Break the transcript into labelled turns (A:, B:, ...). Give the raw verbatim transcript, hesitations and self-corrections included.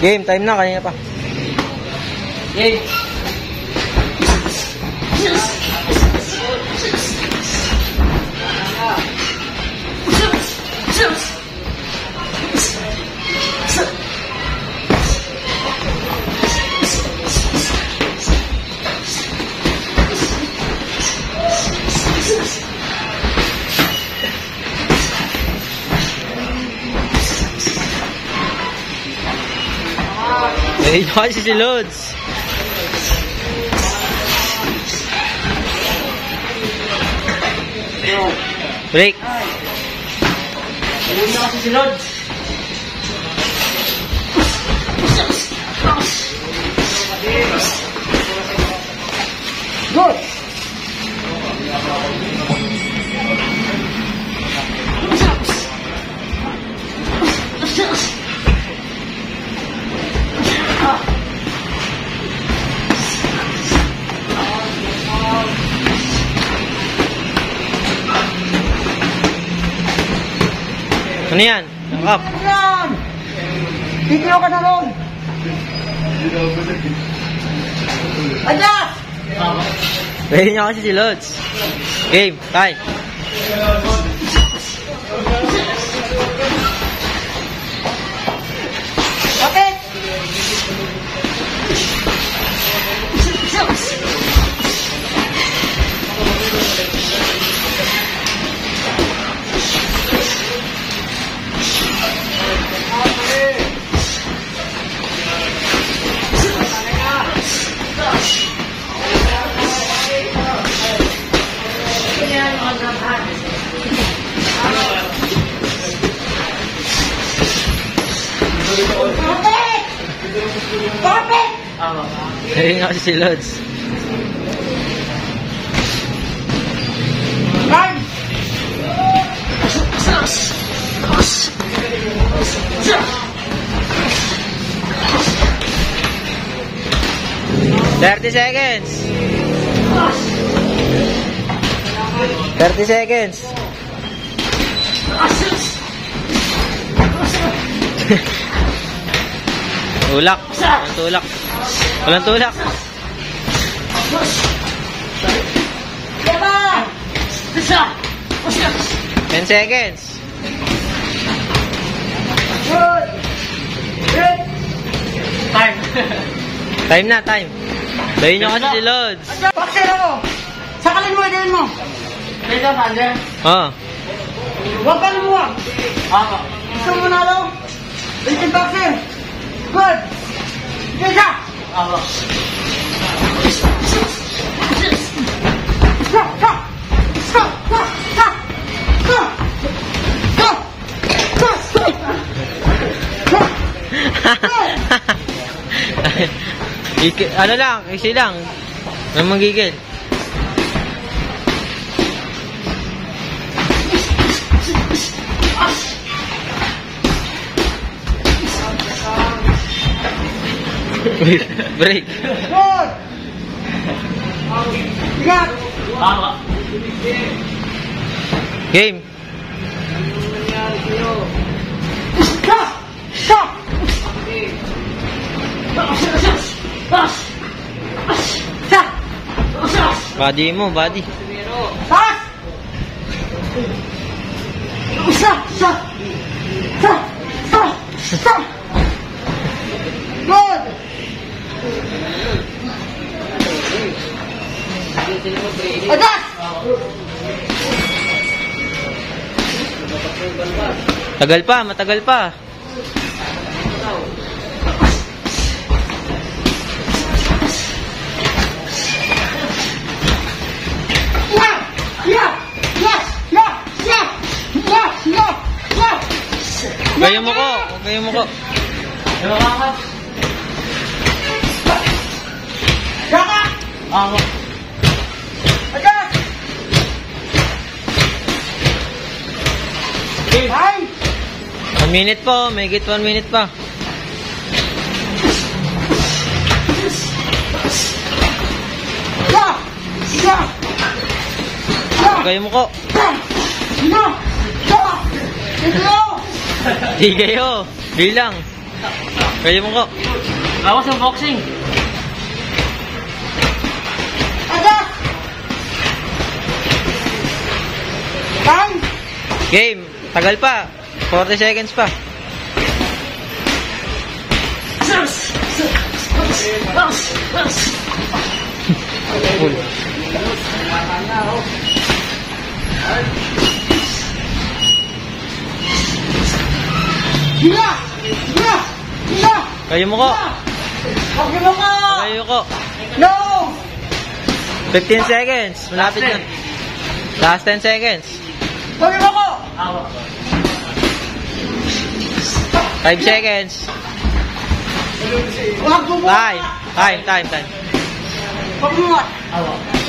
A: Game, time na, kanina pa.
B: Game.
A: Eh, kasi si Lods. Break.
B: Ayun na kasi si Lods. Good.
A: Ano yan? Up.
B: Yan! Titiyo ka na ron! Adas!
A: Ready niya kasi si Lods. Game, time.
B: Bakit? Bakit? Bakit?
A: Ready niya kasi si Lods.
B: Run!
A: thirty seconds. thirty seconds. Tulak. Walang tulak. Walang tulak. ten seconds.
B: Good! Good! Time!
A: Time na, time. Bayin nyo kasi si Lods.
B: Boxer ako! Sakalin mo, idein mo! Dito, Sander?
A: Oo.
B: Huwag ka lumuwag! Ako. Gusto mo nalo? Dito, boxer! Good! Dito! Ako. Stop! Stop! Stop! Stop! Stop! Stop! Stop! Stop! Stop!
A: Iki, ano lang, isi lang. Nang magigil. Break.
B: Good! Ingat!
A: Game.
B: Stop! Stop! Stop!
A: Body mo, body.
B: Stop! Stop! Stop! Stop! Stop! Stop! Good! Adas!
A: Tagal pa, matagal pa.
B: Yeah! Yeah! Yes! Yeah! Yeah! Yeah! Yeah! Yeah!
A: Kayo mo ko, kayo mo ko.
B: Yaka!
A: Ako.
B: Adas! Ay!
A: One minute po, may get one minute pa.
B: Yeah! Yeah! Yeah!
A: Kayo mo ko.
B: Yeah! Yeah! Yeah! Ito!
A: Di kayo. Bilang. Kaya mo ko.
C: Lawas ng boxing.
B: Ada! Time!
A: Game. Tagal pa. forty seconds pa. Full.
B: Gila! Gila! Gila!
A: Kaya mo ko.
B: Huwag mo ka!
A: Kaya ko.
B: No!
A: fifteen seconds. Malapit na. Last ten seconds.
B: Huwag mo ko!
A: five seconds.
B: Huwag mo ka!
A: Time. Time, time, time.
B: Huwag mo ka!